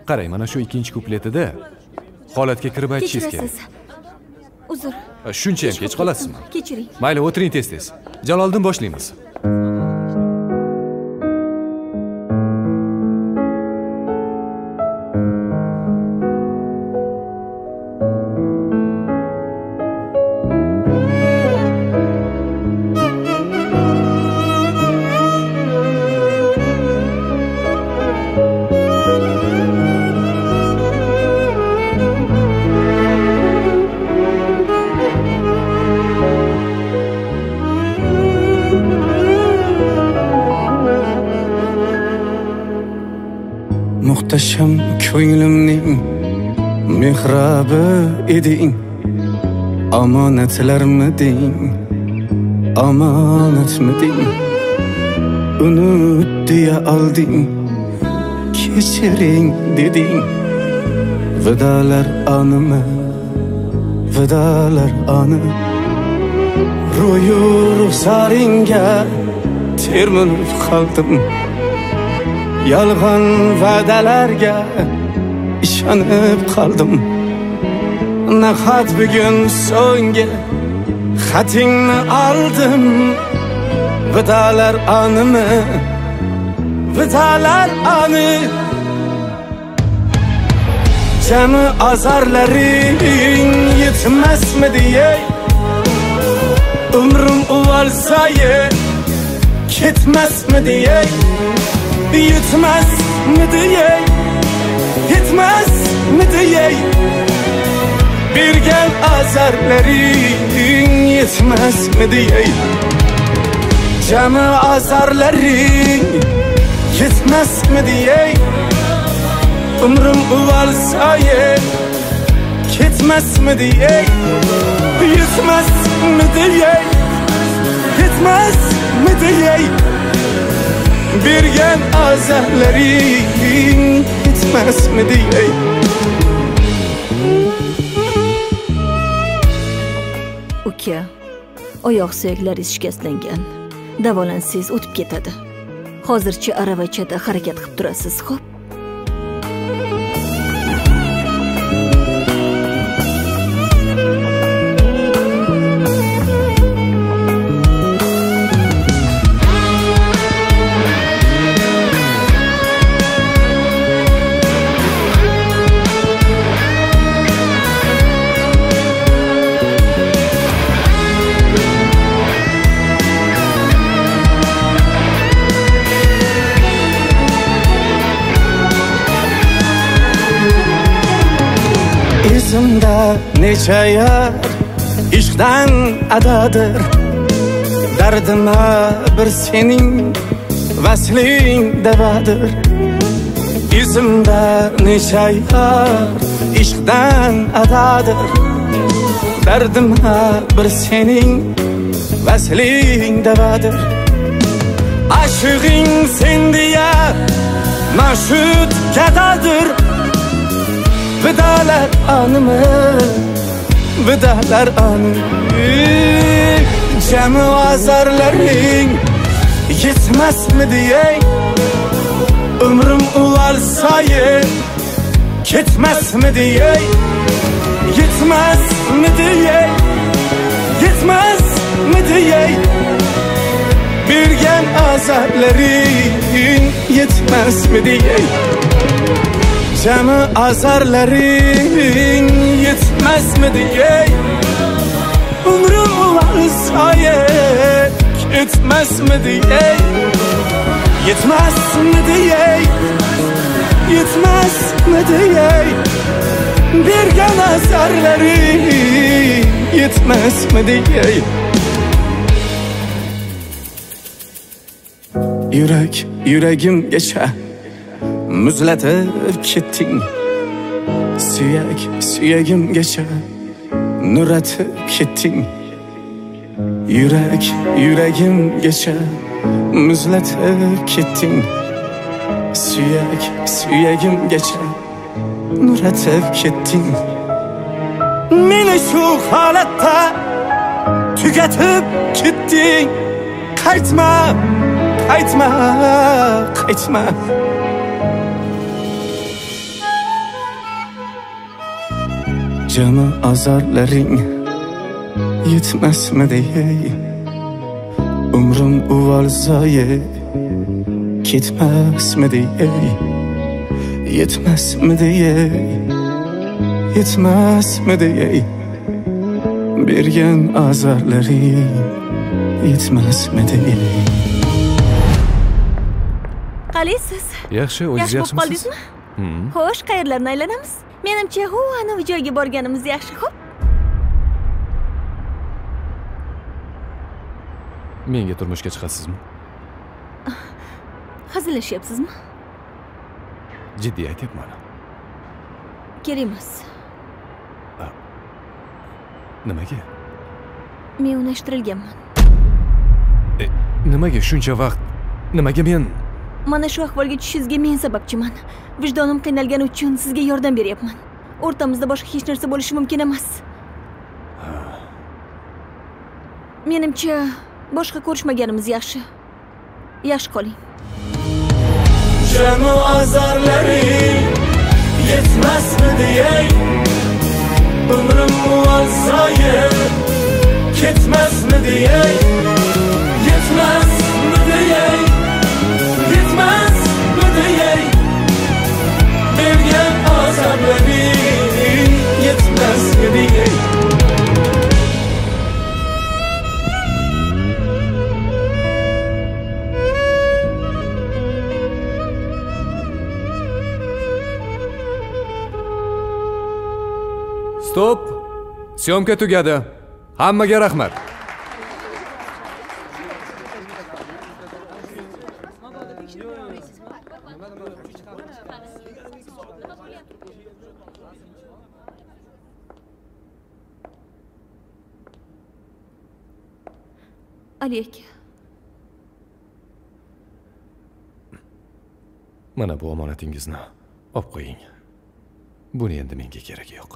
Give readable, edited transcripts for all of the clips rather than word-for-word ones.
Qarang, mana shu ikkinchi kupletida holatga kirib aytishingiz kerak. Uzr. Shuncha ham kech qolasizmi? Kechiring. Mayli, o'tiring tez-tez. Jaloliddin, boshlaymiz. Muhtasham ko'nglimning mehrabi eding, omonatlarmiding, omonatmiding, unut deya olding, kechiring deding. Vidalar animi, vidalar anı, ro'yu ruxsaringga termilib qoldim. Yolg'on va'dalarga ishonib qoldim. Nahot bugun so'nggi xatingni oldim. Vidalar animi, vidalar ani, jami azarlaring yetmasmidi ey? Umrim uvalsaye ketmasmidi ey? Yetmezmidi ey, yetmezmidi ey? Bergen azarlaring yetmezmidi ey? Jami azarlaring yetmezmidi ey? Umrim uvalsaye ketmezmidi ey? Yetmezmidi ey, yetmezmidi ey? Bergen azarlaring yetmezmidi ey? Uka, oyoq suyaklari shikastlangan. Davolansangiz o'tib ketadi. Hozircha aravachada harakat qilib turasiz, xo'p? Esimda necha yer ishqdan adadir, dardima bir sening vasling davadir. Esimda necha yer ishqdan adadir, dardima bir sening vasling davadir. Aşığın sen diye maşhut kadadır. Vidalar anımı, vidalar anı, cemi azarlaring yetmezmidi ey? Ömrüm uvalsaye ketmezmidi ey? Yetmezmidi ey? Yetmezmidi ey? Bergen azarlaring yetmezmidi ey? Cemi azarlaring yetmezmidi ey? Umrim uvalsaye ketmezmidi ey? Yetmezmidi ey? Yetmezmidi ey? Bergen azarlaring yetmezmidi ey? Yürek, yüreğim geçer, muzlatib ketding. Suyak, suyagim geçer, nuratib ketding. Yürek, yüreğim geçer, muzlatib ketding. Suyak, suyagim geçer, nuratib ketding. Meni shu holatda tugatib ketding. Qaytma, qaytma, qaytma. Cemi azarlaring yetmasmidi ey Umrim uvalzaye ketmasmidi ey Yetmasmidi ey Yetmasmidi ey Bergen azarlaring yetmasmidi ey Qalaysiz? Yaxshi, o'zingiz Yaxshi bo'lib yaxshimisiz? qoldingizmi? Xo'sh, qayerlarni aylanamiz? Menimcha, ana bu joyga borganimiz yaxshi, xo'p? Menga turmushga chiqasizmi? Hazillashyapsizmi? Jiddiy aytyapman. Kerak emas. Nimaga? Men unashtirilganman. Nimaga shuncha vaqt? Nimaga men? Mana shu ahvolga tushishingizga men sababchiman. Vijdonim qiynalgani uchun sizga yordam beryapman. O'rtamizda boshqa hech narsa bo'lishi mumkin emas. Menimcha, boshqa ko'rishmaganimiz yaxshi. Yaxshi qoling. Cemi azarlaring yetmasmidi ey Umrim muazzaye ketmasmidi ey Yetmasmidi ey Yetmasmidi ey Bergen azarlaring yetmasmidi ey Stop! Syomka tugadi. Hammaga rahmat. Ali aka. Mana bu omonatingizni olib qo'ying. Buni endi menga keragi yo'q.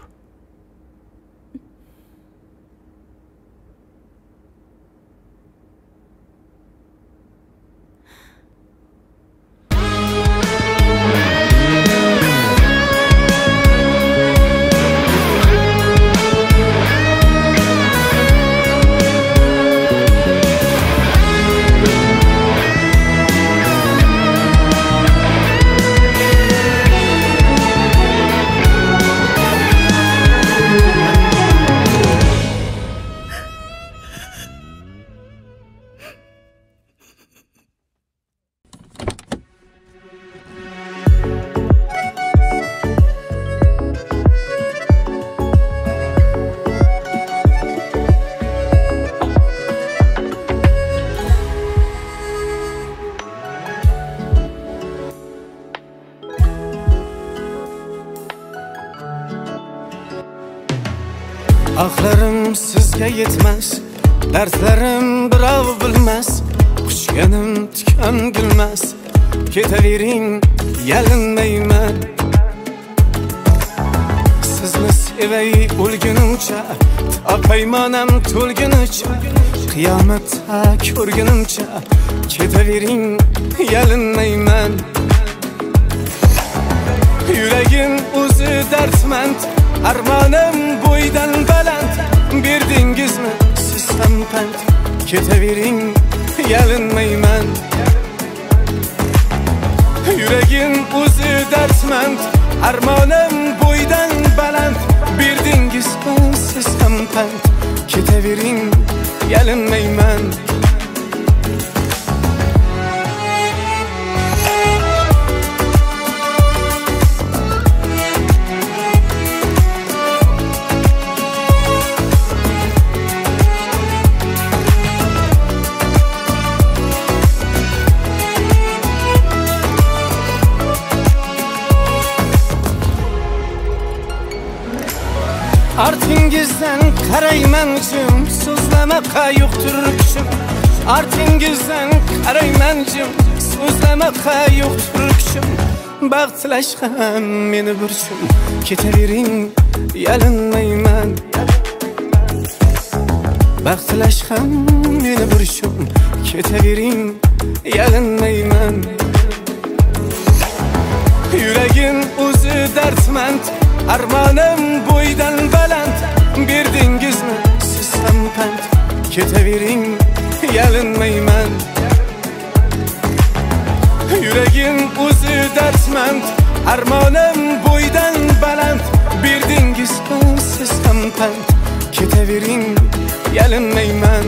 Axlarim sizga yetmas, dardlarim birov bilmas, quchganim tikan gulmas, ketavering yalinmayman. Sizni sevay o'lgunimcha, topaymanam to'lgunicha, qiyomatda ko'rgunimcha, ketavering yalinmayman. Yuragim o'zi dardmand, armonim bo'ydan baland, berdingizmi siz ham pand, ketavering yalinmayman. Yuragim o'zi dardmand, armonim bo'ydan baland, berdingizmi siz ham pand, ketavering yalinmayman. Artingizdan qaraymanjim, so'zlamaqa yo'qdir kuchim. Artingizdan qaraymanjim, so'zlamaqa yo'qdir kuchim. Baxt tilash ham meni burchim, ketavering yalinmayman. Baxt tilash ham meni burchim, ketavering yalinmayman. Yuragim o'zi dardmand, armonim bo'ydan baland, ketavering, yalinmayman. Yuragim o'zi darsmand, armonim bo'ydan baland. Berdingiz siz ham pand, ketavering, yalinmayman.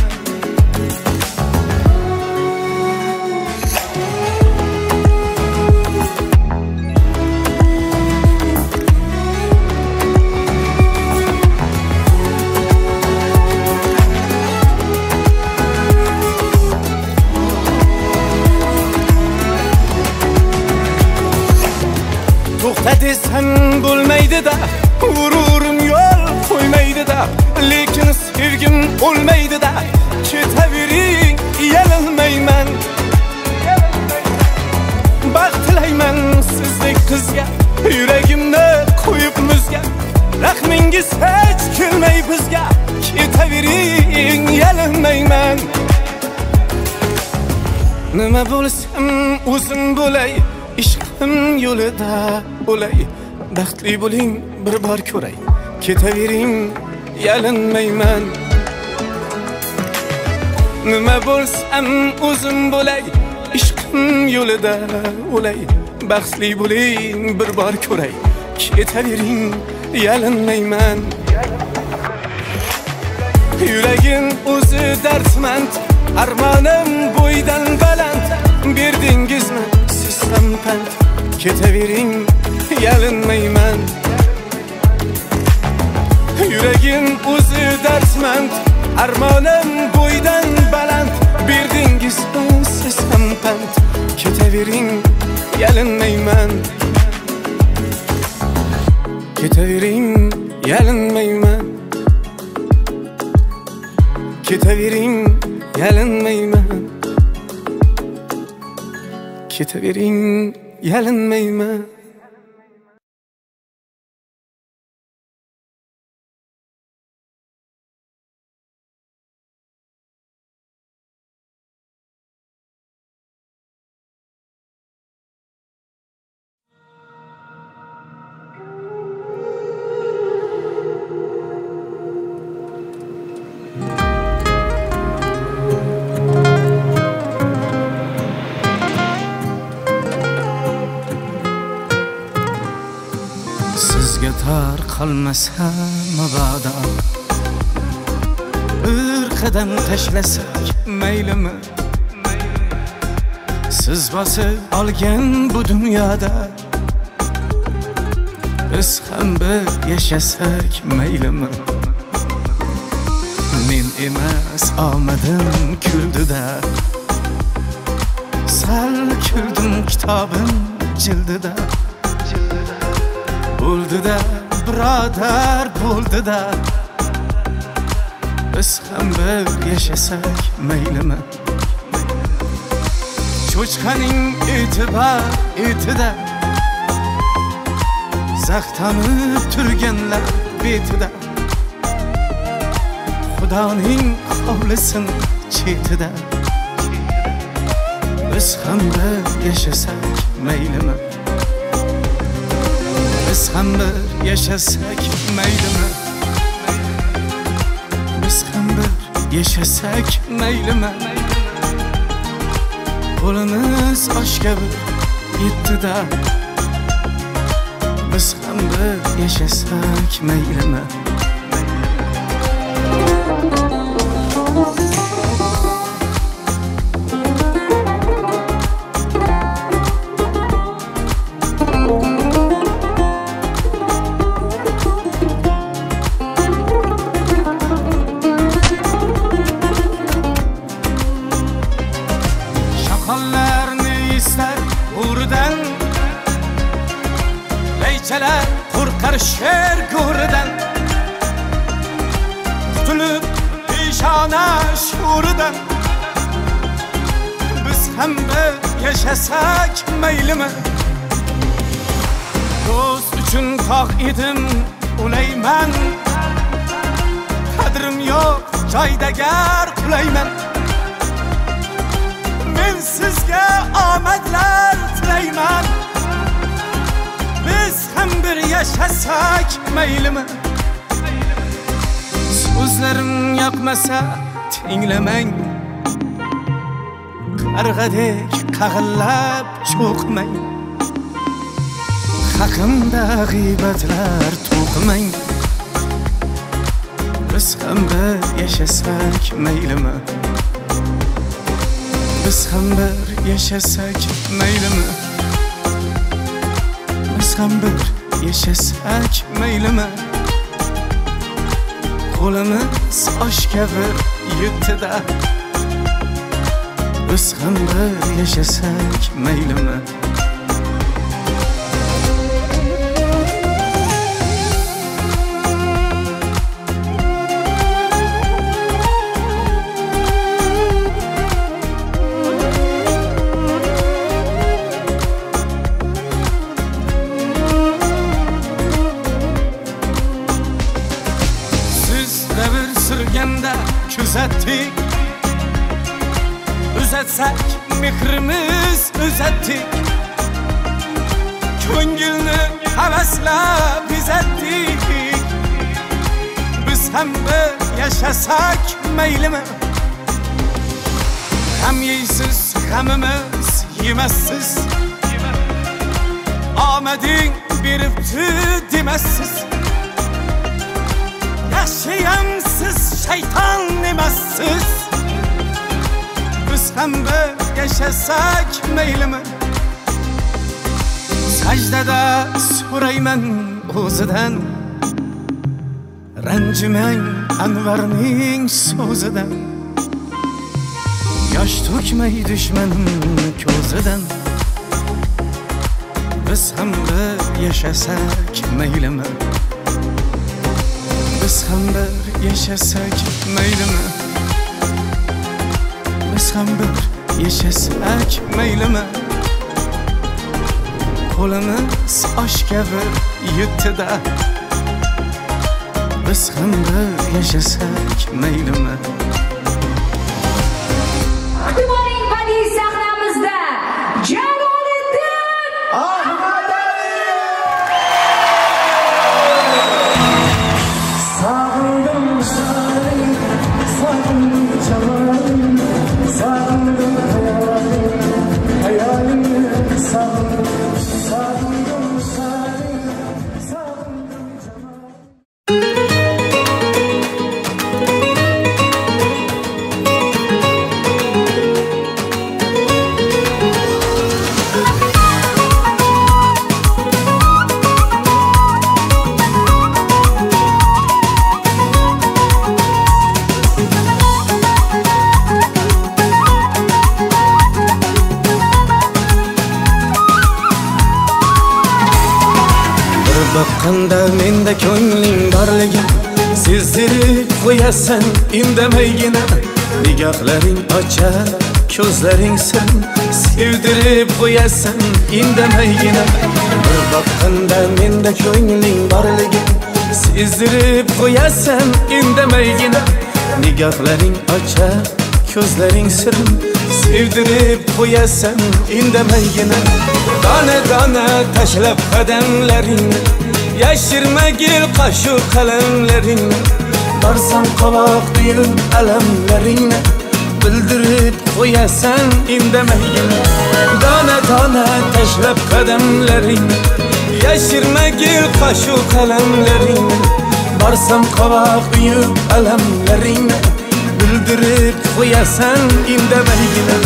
To'xta desam bo'lmaydi-da, g'ururim yo'l qo'ymaydi-da, lekin sevgim o'lmaydi-da, ketavering, yalinmayman. Baxt tilayman sizdek qizga, yuragimni qo'yib muzga, rahmingiz hech kelmay bizga, ketavering, yalinmayman. Nima bo'lsam o'zim bo'lay, ishqim yo'lida o'lay, baxtli bo'ling bir bor ko'ray, ketavering, yalinmayman. Nima bo'lsam o'zim bo'lay, ishqim yo'lida o'lay, baxtli bo'ling bir bor ko'ray, ketavering, yalinmayman. Yuragim o'zi darsmand, armonim bo'ydan baland. Berdingizmi siz ham pand, ketavering, yalinmayman. Yuragim o'zi darsmand, armonim bo'ydan baland. Berdingizmi siz ham pand, ketavering, yalinmayman. Ketavering, yalinmayman. Ketavering, yalinmayman. Ketavering, yalinmayman. Sizga tar qolmasa mabodo, bir qadam tashlasak maylimi? Siz bosib olgan bu dunyoda biz ham bir yashasak maylimi? Men emas omadim kuldida, sal kuldim kitobim jildida. Bo'ldi-da, birodar, bo'ldi-da, biz ham bir yashasak maylimi? Cho'chqaning etida zaxtanib turganlar betida, Xudoning hovlisin chetida, biz ham bir yashasak maylimi? Biz ham bir yashasak maylimi? Biz ham bir yashasak maylimi? Qo'limiz oshga bir yetdi-da, biz ham bir yashasak maylimi? Leyçeler korkar şer go'ridan, qutulib peshona sho'ridan, biz ham bir yashasak maylimi? Do'st uchun tog' edim o'layman, qadrim yo'q joyda gar qulayman. Men sizga omadlar tilayman, biz ham bir yashasak maylimi? So'zlarim yoqmasa tinglamang qarg'adek qag'illab cho'qmang haqimda g'iybatlar to'qimang biz ham bir yashasak maylimi biz ham bir yashasak maylimi biz ham bir yashasak maylimi qo'limiz osh kabi yutdi-da biz ham bir yashasak maylimi uzatdik uzatsak mehrimiz uzatdik ko'ngilni havaslab bezatdik biz ham bir yashasak maylimi ham yeysiz g'amimiz yemassiz omading beribdi demassiz yaşayam siz şeytan emassiz biz ham bir yashasak maylimi sajdada so'rayman o'zidan ranjimang anvarning so'zidan yosh to'kmay dushmanim ko'zidan biz ham bir yashasak maylimi biz ham bir yashasak maylimi biz ham bir yashasak maylimi qo'limiz osh kabi yutdi-da biz ham bir yashasak maylimi Iqtidorning badiiy sahnamizda Jaloliddin Ahmadaliyev Baqqanda menda ko'ngling borligi sezdirib qo'yasan indamaygina nigohlaring ochar ko'zlaring sir sevdirib qo'yasan indamaygina bir baqqanda menda ko'ngling borligi sezdirib qo'yasan indamaygina nigohlaring ochar ko'zlaring sir sevdirib qo'yasan indamaygina dona dona tashlab qadamlaringni yashirmagil qashu qalamlaringni borsam qovoq tuyib alamlaringni bildirib qo'yasan indamaygina dona dona tashlab qadamlaringni yashirmagil qashu qalamlaringni borsam qovoq tuyib alamlaringni bildirib qo'yasan indamaygina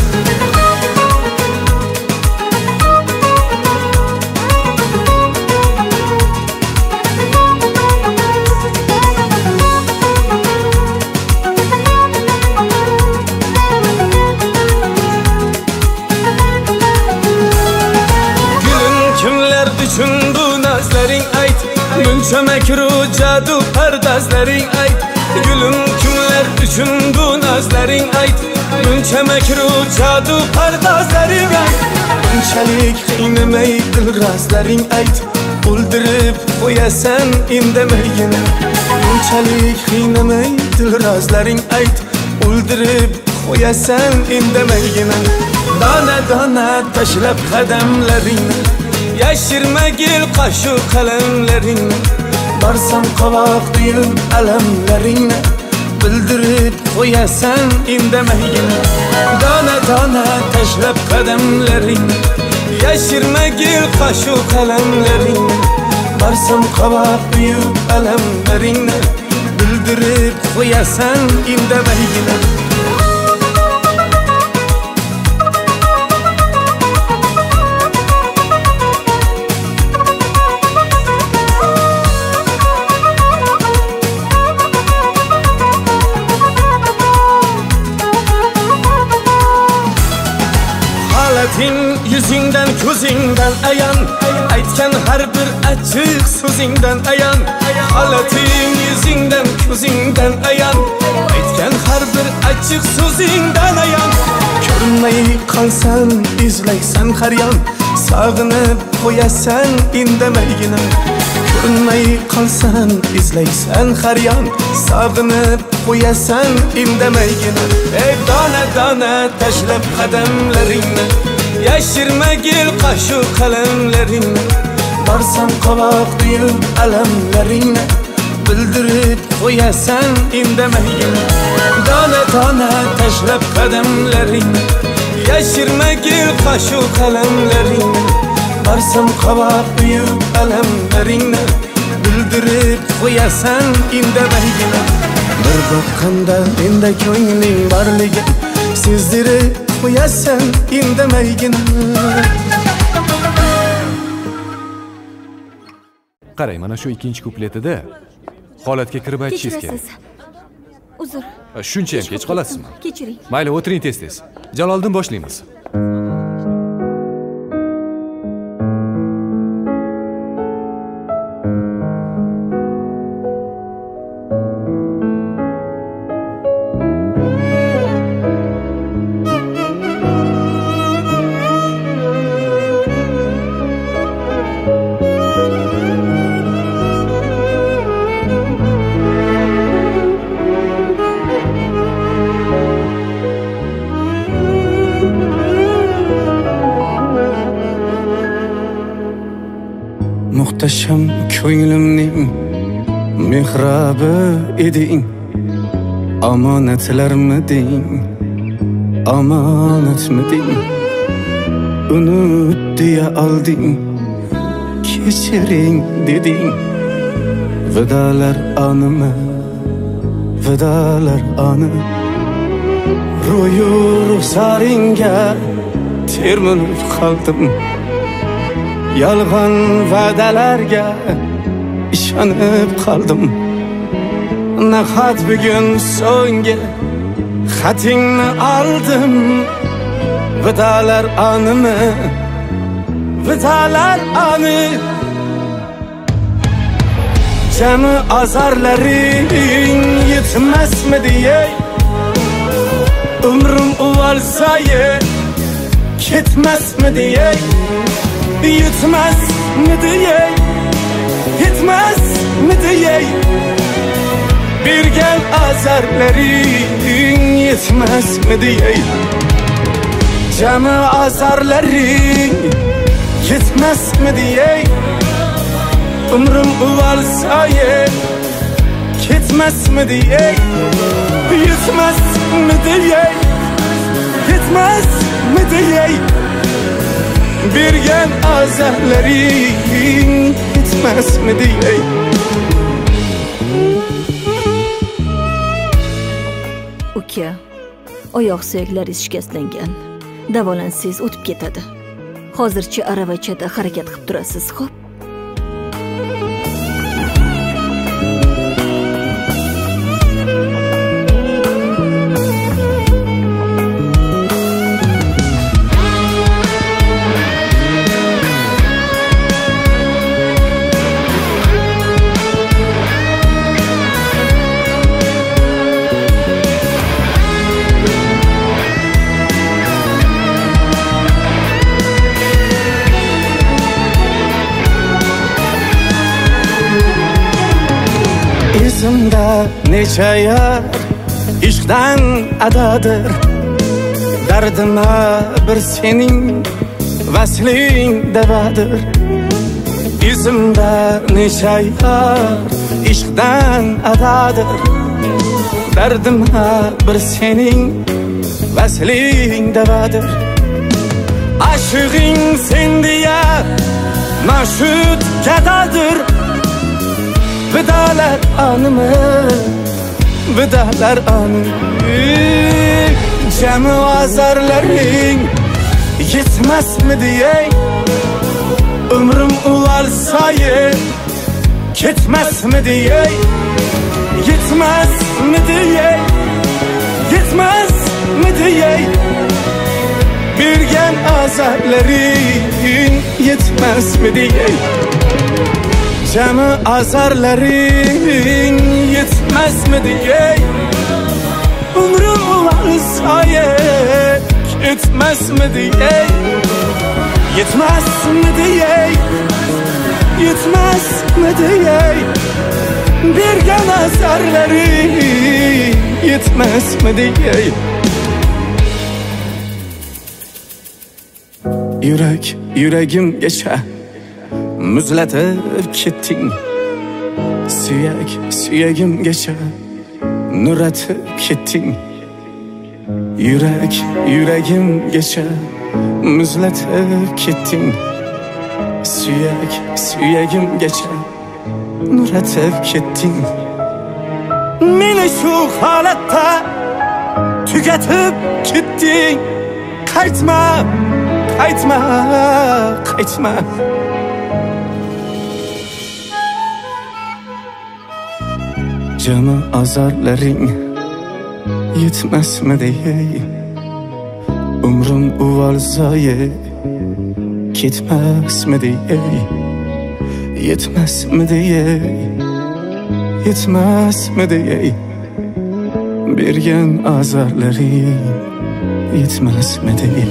Munchamakru jadu pardazlaring ayt Gulum kimlar uchun bu nazlaring ayt Munchamakru jadu pardazlaring ayt Bunchalik qiynamay dilrazlaring ayt O'ldirib qo'yasan indamaygina Bunchalik qiynamay dilrazlaring ayt O'ldirib qo'yasan indamaygina Dona dona tashlab qadamlaringni yashirmagil qashu qalamlaringni borsam qovoq tuyib alamlaringni bildirib qo'yasan indamaygina. Dona dona tashlab qadamlaringni, yashirmagil qashu qalamlaringni. Barsam qavab uyub alamlaringni, bildirib qo'yasan indamaygina. Yüzüngden ko'zingdan ayan, aytgan har bir açık so'zingdan ayan. Holating yüzüngden ko'zingdan ayan, aytgan har bir açık so'zingdan ayan. Ko'rinmay qolsan izlaysan har yon, sog'inib qo'yasan indamaygina. Ko'rinmay qolsan izlaysan har yon, sog'inib qo'yasan indamaygina. Ey dona dona tashlab qadamlaringni, yashirmagil qashu qalamlaringni. Barsam qovoq uyub alamlaringni, bildirib qo'yasan indamaygina. Dona dona tashlab qadamlaringni, yashirmagil qashu qalamlaringni. Barsam qovoq uyub alamlaringni, bildirib qo'yasan indamaygina. Bir boqqanda menda ko'ngling borligi sezdirib qo'yasan indamaygina. Qarang, mana shu ikkinchi kupletida holatga kirib aytishingiz kerak. Kechirasiz. Uzr. Shuncha ham kech qolasizmi? Kechiring. Mayli, o'tiring tez-tez. Jaloliddin, boshlaymiz. Muhtasham ko'nglimning mehrabi eding, omonatlarmiding, omonatmiding. Unut deya olding, kechiring deding. Vidolar animi, vidolar ani. Ro'yu ruxsaringga termilib qoldim. Yolg'on va'dalarga ishonib qoldim. Nahot bugun so'nggi xatingni oldim. Vidolar animi, vidolar ani. Jami azarlaring yetmasmidi ey? Umrim uvalsaye ketmasmidi ey? Yetmezmidi ey? Yetmezmidi ey? Bergan azarlaring yetmezmidi ey? Jami azarlaring yetmezmidi ey? Umrim uvalsaye ketmezmidi ey? Yetmezmidi ey? Yetmezmidi ey? Bergan azarlaring yetmezmidi ey? Uka, oyoq suyaklari shikastlangan. Davolansangiz o'tib ketadi. Hozircha aravachada harakat qilib turasiz, xo'p? Izimda necha yar ishqdan adadir. Dardima bir sening vasling davadir. Izimda necha yar ishqdan adadir. dardimga bir sening vasling davadir. Aşığın sen diye maşut kadadır. Vidalar anımı, vidalar anı. Cemi azarların yetmez mi diye, ömrüm ulalsayı gitmez mi diye, yetmez mi diye, yetmez mi diye. Bir gen azarların yetmez mi diye, cemi azarların yetmez mi diye. Ömrüm ulalsayı gitmez mi diye, yetmez mi diye, yetmez mi diye. Bir gen azarları yetmez mi diye. Yürek, yüreğim geçe müzletip gittin. Suyek, suyegim geçe nur etip gittin. Yürek, yüreğim geçe müzletip gittin. Suyek, suyegim geçe nur etip gittin. Meni şu halatta tüketip gittin. Kaytma, kaytma, kaytma. Cemi azarların yetmez mi diye, ömrüm uvalzayı gitmez mi diye, yetmez mi diye, yetmez mi diye. Bir gen azarları yetmez mi diye.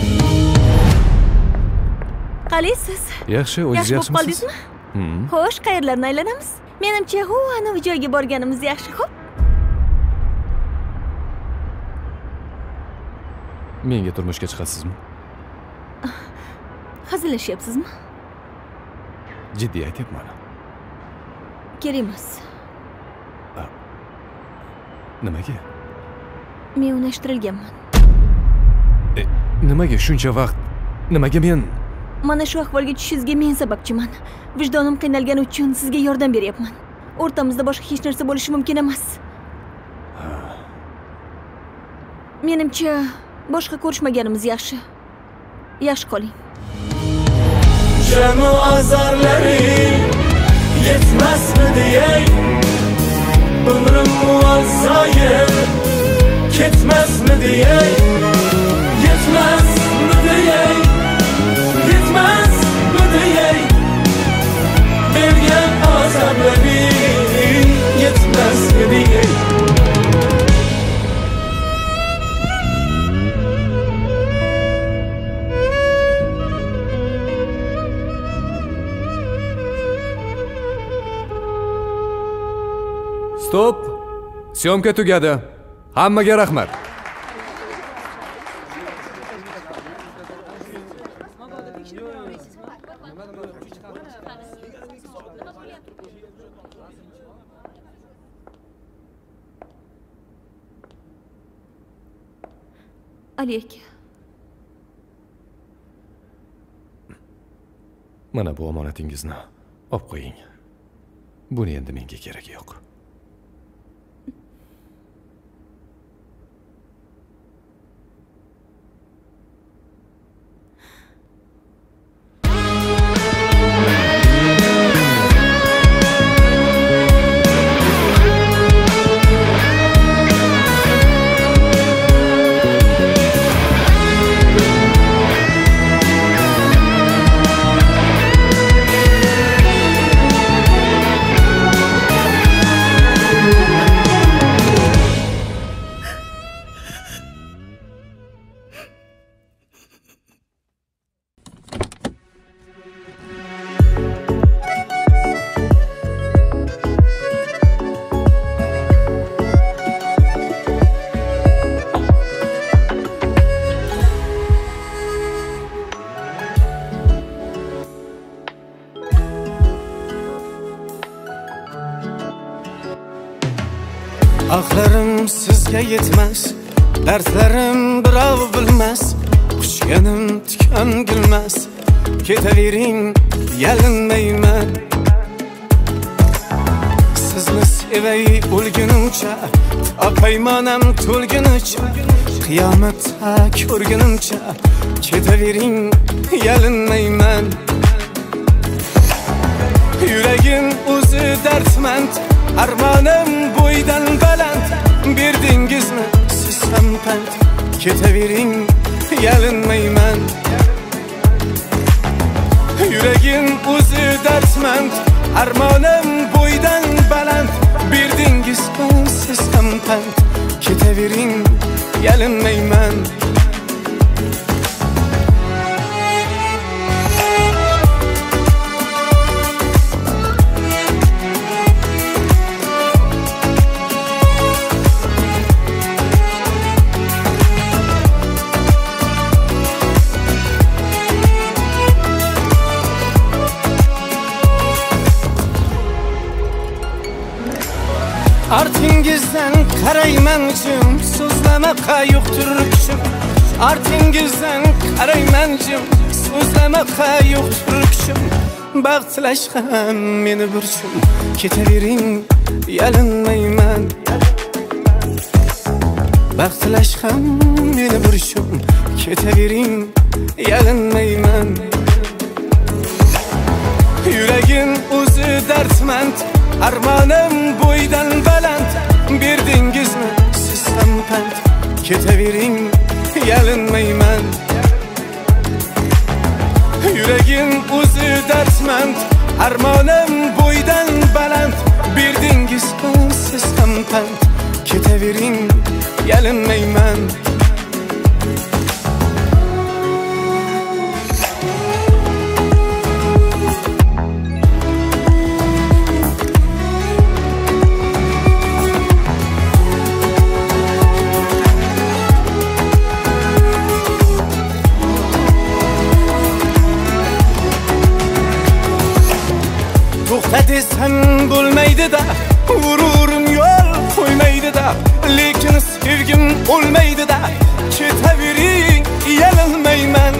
Qalaysiz? Yaxshi, o'zingiz Yaxshi bo'lib yaxshimisiz? qoldingizmi? Xo'sh, qayerlarni aylanamiz? Menimcha, anavi joyga borganimiz yaxshi. Xo'p. Menga turmushga chiqasizmi? Hazillashyapsizmi? Jiddiy aytyapman. Kerak emas. Nimaga? Men unashtirilganman. Nimaga shuncha vaqt? Nimaga men? Mana shu ahvolga tushishingizga men sababchiman. Vijdonim qiynalgani uchun sizga yordam beryapman. O'rtamizda boshqa hech narsa bo'lishi mumkin emas. Menimcha, boshqa ko'rishmaganimiz yaxshi. Yaxshi qoling. Cemi azarların yetmez mi diye, ömrüm muazzayı gitmez mi diye, yetmez mi diye, yetmez mi diye. Bir gen azarların yetmez mi diye. Stop! Syomka tugadi. Hammaga rahmat. Ali aka. Mana bu omonatingizni olib qo'ying. Buni endi menga keragi yo'q. Aqlarim sizga yetmas, dardlarim birov bilmas, quchganim tikan gulmas. Ketavering, yalinmayman. Sizni sevay o'lgunimcha, paymonam to'lgunicha, qiyomatda ko'rgunimcha, ketavering, yalinmayman. Yuragim o'zi dardmand, armonim bo'ydan baland. Berdingizmi siz ham pand, ketavering, yalinmayman. Yuragim o'zi dardmand, armonim bo'ydan baland. Berdingizmi siz ham pand, ketavering, yalinmayman. Artingizdan qarayman jim, so'zlamaqa yo'qdir kuchim. Artingizdan qarayman jim, so'zlamaqa yo'qdir kuchim. Baxt tilash ham meni burchim, ketavering, yalinmayman. Baxt tilash ham meni burchim, ketavering, yalinmayman. Yuragim o'zi dardmand, armonim bo'ydan baland. Berdingizmi siz ham pand, ketavering, yalinmayman. Yuragim o'zi dardmand, armonim bo'ydan baland. Berdingizmi siz ham pand, ketavering, yalinmayman. To'xta desam bo'lmaydi-da, g'ururim yo'l qo'ymaydi-da, lekin sevgim o'lmaydi-da, ketavering, yalinmayman.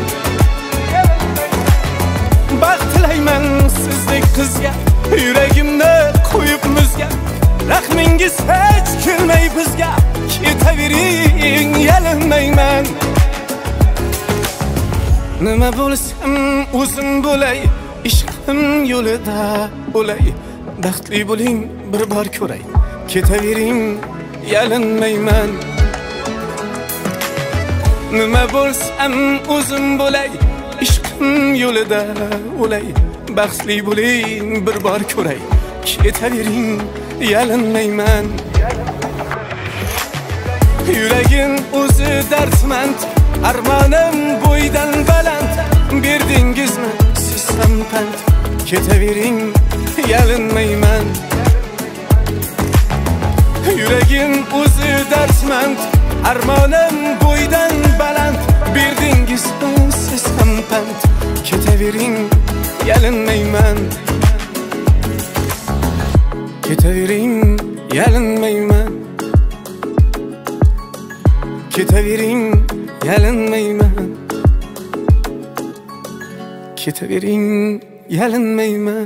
Baxt tilayman sizdek qizga, yuragimni qo'yib muzga. Rahmingiz hech kelmay bizga, ketavering, yalinmayman. Nima bo'lsam o'zim bo'lay, ishqim yo'lida o'lay. Baxtli bo'ling, bir bor ko'ray, ketavering, yalinmayman. Nima bo'lsam o'zim bo'lay, ishqim yo'lida o'lay. Baxtli bo'ling, bir bor ko'ray, ketavering, yalinmayman. Yuragim o'zi dardmand, armonim bo'ydan baland. Berdingizmi siz ham pand, ketavering, yalinmayman. Yuragim o'zi dardmand, armonim bo'ydan baland. Berdingizmi siz ham pand, ketavering, yalinmayman. Ketavering, yalinmayman. Ketavering, yalinmayman. Ketavering, yalinmayman.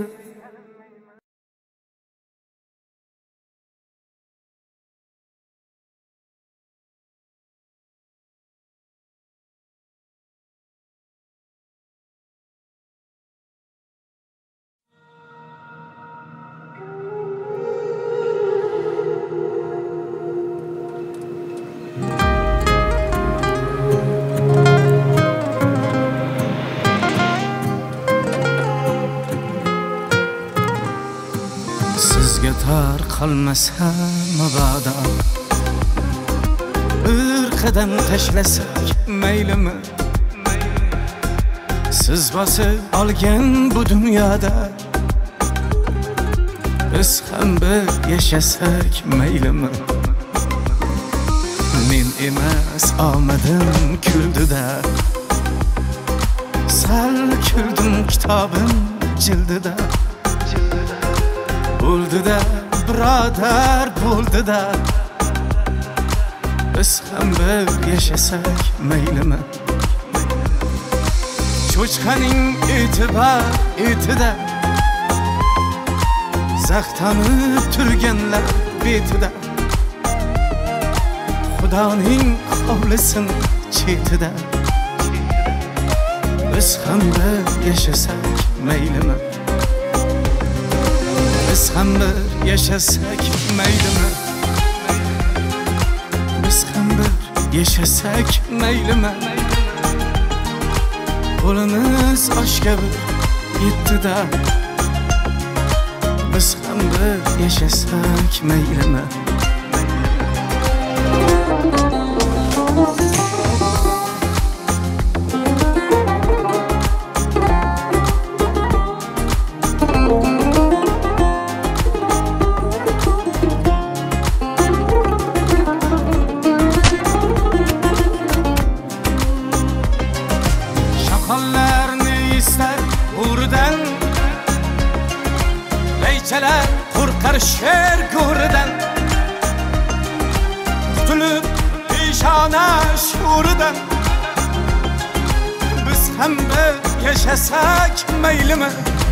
Sizga tar qolmasa mabodo, bir qadam tashlasak maylimi? Siz bosib olgan bu dunyoda biz ham bir yashasak maylimi? Men emas omadim kuldida, sal kuldim kitobim jildida. Bo'ldi-da, birodar, bo'ldi-da, biz ham bir yashasak maylimi? Cho'chqaning etida zaxtanib turganlar betida, Xudoning hovlisin chetida, biz ham bir yashasak maylimi? Biz ham bir yashasak maylimi? Biz ham bir yashasak maylimi? Qo'limiz oshga bir yetdi-da, biz ham bir yashasak maylimi? Leyçeler korkar şer go'ridan, qutulib peshona sho'ridan, biz ham bir yashasak maylimi?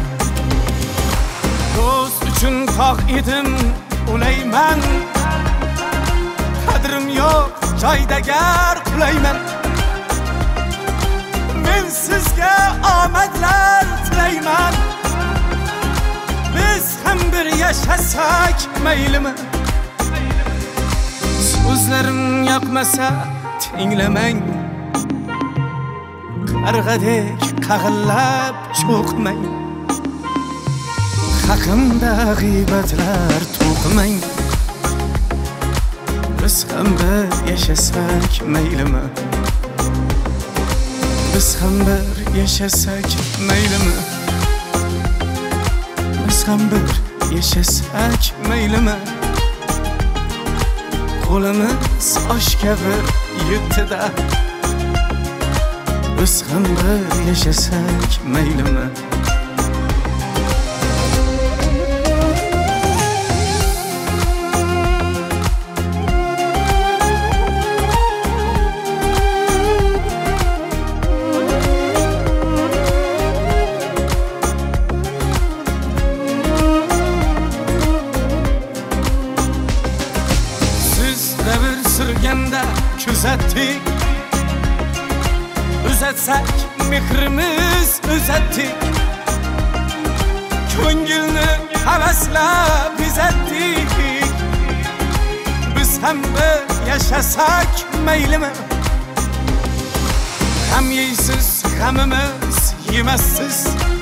Do'st uchun tog' edim o'layman, qadrim yo'q joyda gar qulayman. Men sizga omadlar tilayman, biz ham bir yashasak maylimi? So'zlarim yoqmasa tinglamang, qarg'adek qag'illab cho'qmang, haqimda g'iybatlar to'qimang. Biz ham bir yashasak maylimi? Biz ham bir yashasak maylimi? Biz ham bir yashasak maylimi? Qo'limiz oshga bir yetdi-da, biz ham bir yashasak maylimi? Uzatdik, uzatsak mehrimiz uzatdik, ko'ngilni havaslab bezatdik. Biz ham bir yashasak maylimi? G'am yeysiz, g'amimiz yemassiz,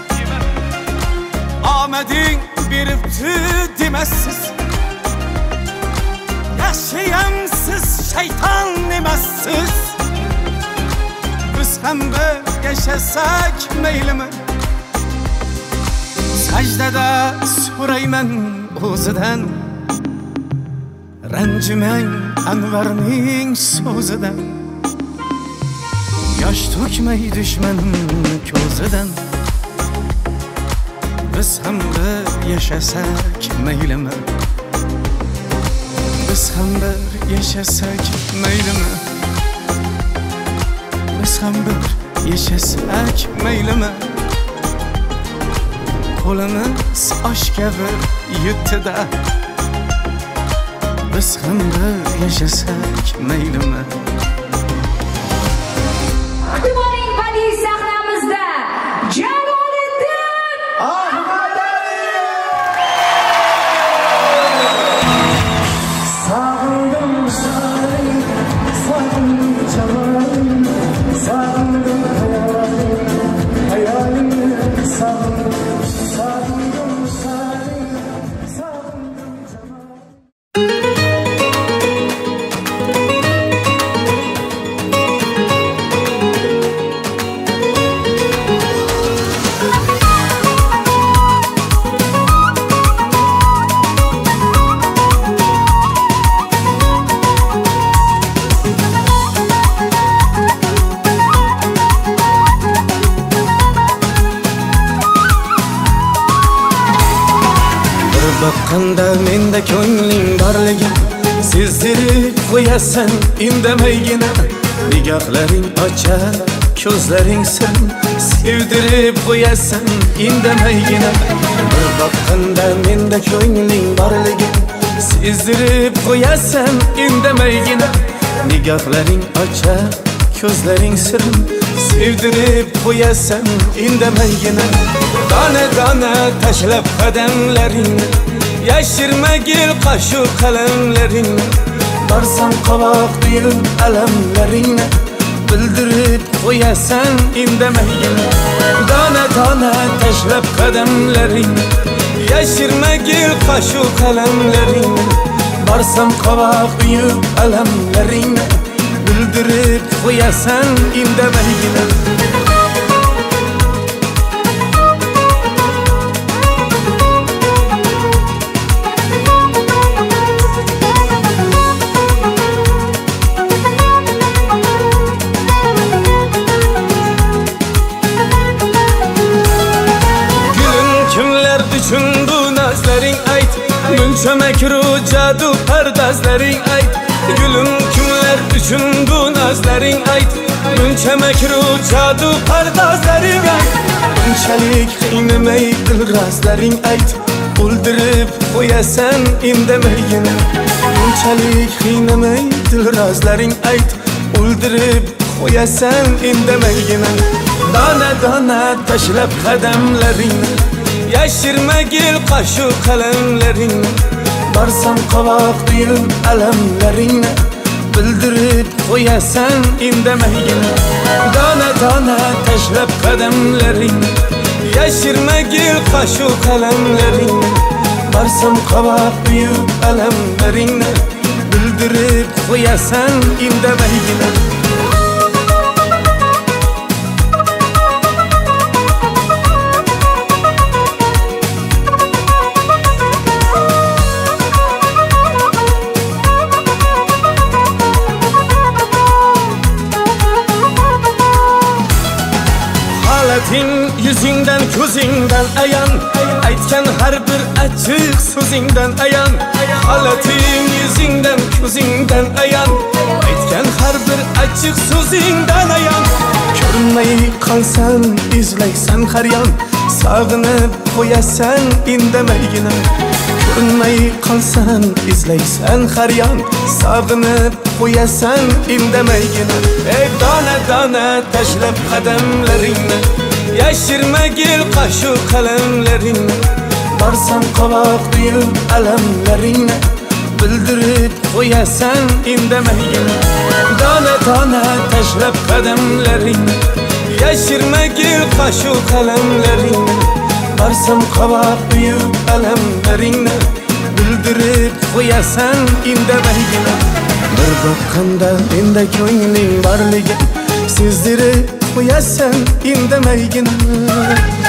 omading beribdi demassiz. Yaşayamsiz şeytan emassiz, biz ham bir yashasak maylimi? Sajdada so'rayman o'zidan, ranjimang Anvarning so'zidan. Yosh to'kmay dushmanim ko'zidan, biz ham bir yashasak maylimi? Biz ham bir yashasak maylimi? Biz ham bir yashasak maylimi? Qo'limiz oshga bir yetdi-da, biz ham bir yashasak maylimi? Xitoyning badiiy sahnamizda Jaloliddin Ahmadaliyev. Baqqanda menda ko'ngling borligi, sezdirib qo'yasan indamaygina nigohlaring ochar ko'zlaring sir sevdirib qo'yasan indamaygina bir boqqanda menda ko'ngling borligi sezdirib qo'yasan indamaygina nigohlaring ochar ko'zlaring sir sevdirib qo'yasan indamaygina dona dona tashlab qadamlaringni yashirmagil qoshu qalamlaringni barsam qovoq tuyib alamlaringni bildirib qo'yasan indamaygina dona dona tashlab qadamlaringni yashirmagil qoshu qalamlaringni barsam qovoq tuyib alamlaringni bildirib qo'yasan indamaygina Muncha makru jadu pardazlaring ayt Gulum kimlar uchun bu nazlaring ayt Muncha makru jadu pardazlaring ayt Bunchalik qiynamay dilrazlaring ayt O'ldirib qo'yasan indamaygina Bunchalik qiynamay dilrazlaring ayt O'ldirib qo'yasan indamaygina Dona dona tashlab qadamlaringni yashirmagil qoshu qalamlaringni barsam qovoq tuyib alamlaringni bildirib qo'yasan indamaygina dona dona tashlab qadamlaringni yashirmagil qoshu qalamlaringni barsam qovoq tuyib alamlaringni bildirib qo'yasan indamaygina Yüzünden ko'zingdan ayan aytgan har bir achchiq so'zingdan ayan holating yüzünden ko'zingdan ayan aytgan har bir achchiq so'zingdan ayan ko'rinmay qolsan izlaysan har yon sog'inib qo'yasan indamaygina ko'rinmay qolsan izlaysan har yon sog'inib qo'yasan indamaygina ey dona dona tashlab qadamlaringni yashirmagil qoshu qalamlaringni barsam qovoq tuyib alamlaringni bildirib qo'yasan indamaygina dona dona tashlab qadamlaringni yashirmagil qoshu qalamlaringni barsam qovoq tuyib alamlaringni bildirib qo'yasan indamaygina bir boqqanda menda ko'ngling borligi sezdirib qo'yasan indamaygina